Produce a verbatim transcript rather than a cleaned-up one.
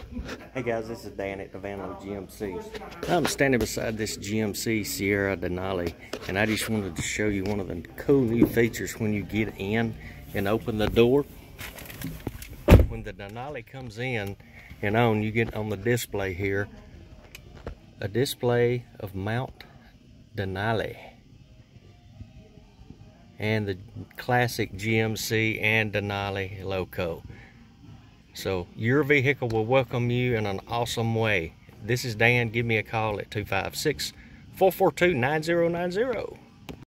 Hey guys, this is Dan at the Vanlo G M C. I'm standing beside this G M C Sierra Denali, and I just wanted to show you one of the cool new features when you get in and open the door. When the Denali comes in and on, you get on the display here a display of Mount Denali and the classic G M C and Denali logo. So your vehicle will welcome you in an awesome way. This is Dan. Give me a call at two five six, four four two, nine zero nine zero.